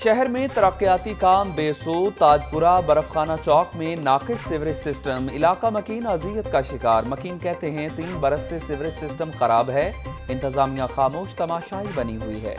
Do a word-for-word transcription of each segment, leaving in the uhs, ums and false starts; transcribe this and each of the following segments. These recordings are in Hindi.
शहर में तरक्याती काम बेसूद। ताजपुरा बर्फखाना चौक में नाकिस सीवरेज सिस्टम। इलाका मकीन अजियत का शिकार। मकीन कहते हैं तीन बरस से सीवरेज सिस्टम खराब है। इंतजामिया खामोश तमाशाई बनी हुई है।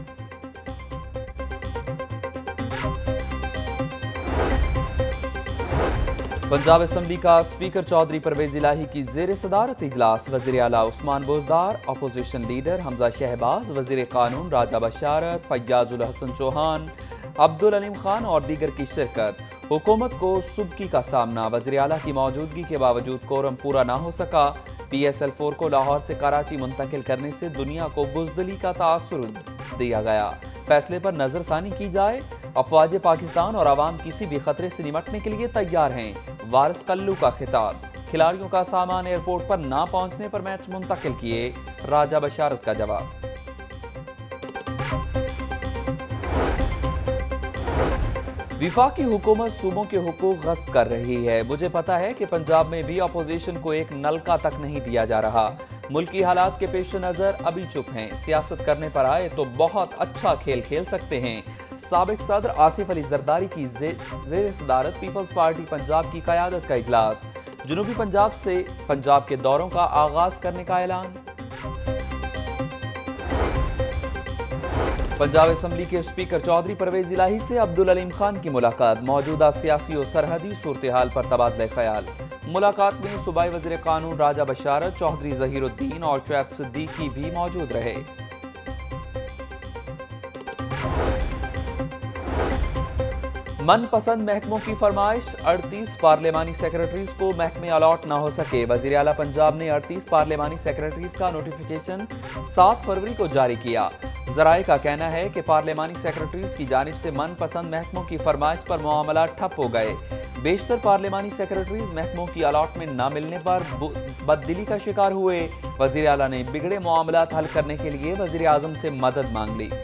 पंजाब असम्बली का स्पीकर चौधरी परवेज इलाही की जेर सदारत इजलास। वज़ीर आला उस्मान बोजदार, अपोजिशन लीडर हमजा शहबाज, वज़ीर कानून राजा बशारत, फैयाजुल हसन चौहान, अब्दुल अलीम खान और दीगर की शिरकत। हुकूमत को सुबकी का सामना। वज़ीर आला की मौजूदगी के बावजूद कोरम पूरा ना हो सका। पी एस एल फोर को लाहौर से कराची मुंतकिल करने से दुनिया को बुज़दिली का तासुर दिया गया। फैसले पर नजरसानी की जाए। अफवाज पाकिस्तान और आवाम किसी भी खतरे से निपटने के लिए तैयार हैं। वारिस कल्लू का खिताब। खिलाड़ियों का सामान एयरपोर्ट पर ना पहुंचने पर मैच मुंतकिल किए। राजा बशारत का जवाब। विफाकी हुकूमत सूबों के हुकूक गस्ब कर रही है। मुझे पता है कि पंजाब में भी अपोजिशन को एक नलका तक नहीं दिया जा रहा। मुल्की हालात के पेश नज़र अभी चुप हैं। सियासत करने पर आए तो बहुत अच्छा खेल खेल सकते हैं। साबिक सदर आसिफ अली जरदारी की जेर सदारत पीपल्स पार्टी पंजाब की क़यादत का इजलास। जनूबी पंजाब से पंजाब के दौरों का आगाज करने का ऐलान। पंजाब असम्बली के स्पीकर चौधरी परवेज इलाही से अब्दुल अलीम खान की मुलाकात। मौजूदा सियासी और सरहदी सूरत हाल पर तबादला ख्याल। मुलाकात में सूबाई वज़ीर कानून राजा बशारत, चौधरी ज़हीरुद्दीन और शुएब सिद्दीकी भी मौजूद रहे। मनपसंद महकमों की फरमाइश। अड़तीस पार्लिमानी सेक्रेटरीज को महकमे अलॉट ना हो सके। वज़ीर आला पंजाब ने अड़तीस पार्लिमानी सेक्रेटरीज का नोटिफिकेशन सात फरवरी को जारी किया। जराए का कहना है कि पार्लिमानी सेक्रेटरीज की जानिब से मनपसंद महकमों की फरमाइश पर मामला ठप हो गए। बेशतर पार्लिमानी सेक्रेटरीज महकमों की अलॉटमेंट न मिलने पर बददिली का शिकार हुए। वज़ीर आला ने बिगड़े मामलात हल करने के लिए वज़ीर आज़म से मदद मांग ली।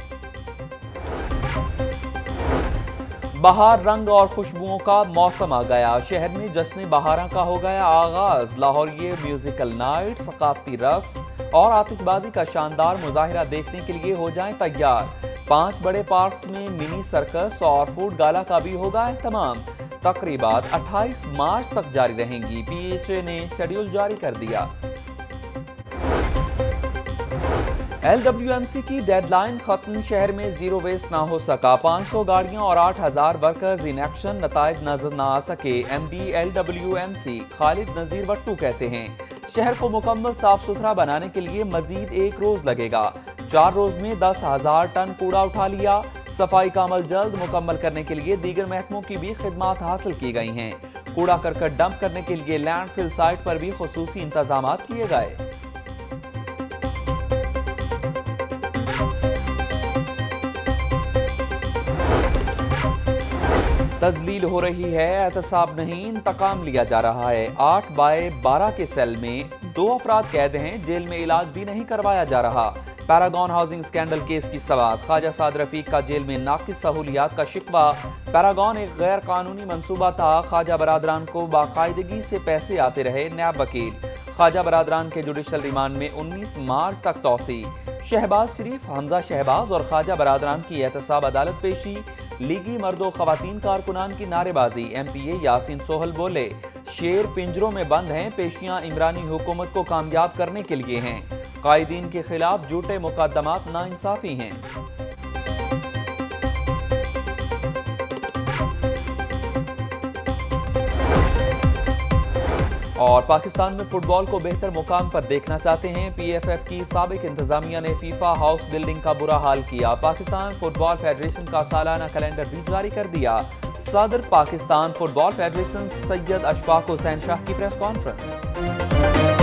बहार रंग और खुशबुओं का मौसम आ गया। शहर में जश्न बहारा का हो गया आगाज। लाहौरिये म्यूजिकल नाइट, सकाफती रक्स और आतिशबाजी का शानदार मुजाहिरा देखने के लिए हो जाएं तैयार। पांच बड़े पार्क्स में मिनी सर्कस और फूड गाला का भी होगा एहतमाम। तकरीबात अट्ठाईस मार्च तक जारी रहेंगी। पी एच ए ने शेड्यूल जारी कर दिया। एल डब्ल्यू एम सी की डेडलाइन खत्म। शहर में जीरो वेस्ट ना हो सका। पाँच सौ गाड़ियां और आठ हजार वर्कर्स इन एक्शन। नताइज नजर ना आ सके। M D L W M C Khalid Nazir Wattoo कहते हैं शहर को मुकम्मल साफ सुथरा बनाने के लिए मजीद एक रोज लगेगा। चार रोज में दस हजार टन कूड़ा उठा लिया। सफाई का अमल जल्द मुकम्मल करने के लिए दीगर महकमों की भी खिदमात हासिल की गई हैं। कूड़ा करकट डंप करने के लिए लैंडफिल साइट पर भी खुसूसी इंतजाम किए गए। तजलील हो रही है, एहतसाब नहीं इंतकाम लिया जा रहा है। आठ बाय बारह के सेल में दो अफराद कैद हैं। जेल में इलाज भी नहीं करवाया जा रहा। पैरागॉन हाउसिंग स्कैंडल केस की सवाल। ख्वाजा साद रफीक का जेल में नाकिस सहूलियात का शिकवा। पैरागॉन एक गैर कानूनी मंसूबा था। ख्वाजा बरादरान को बाकायदगी से पैसे आते रहे। नैब वकील। ख्वाजा बरादरान के जुडिशल रिमांड में उन्नीस मार्च तक तौसी। शहबाज शरीफ, हमजा शहबाज और ख्वाजा बरादरान की एहतसाब अदालत पेशी। लीगी मर्दो खवातीन कारकुनान की नारेबाजी। M P A Yasin Sohail बोले शेर पिंजरों में बंद हैं। पेशियां इमरानी हुकूमत को कामयाब करने के लिए हैं। कायदीन के खिलाफ झूठे मुकदमात नाइंसाफी हैं। और पाकिस्तान में फुटबॉल को बेहतर मुकाम पर देखना चाहते हैं। पी एफ एफ की साबिक इंतजामिया ने फीफा हाउस बिल्डिंग का बुरा हाल किया। पाकिस्तान फुटबॉल फेडरेशन का सालाना कैलेंडर भी जारी कर दिया। सदर पाकिस्तान फुटबॉल फेडरेशन सैयद अशफाक हुसैन शाह की प्रेस कॉन्फ्रेंस।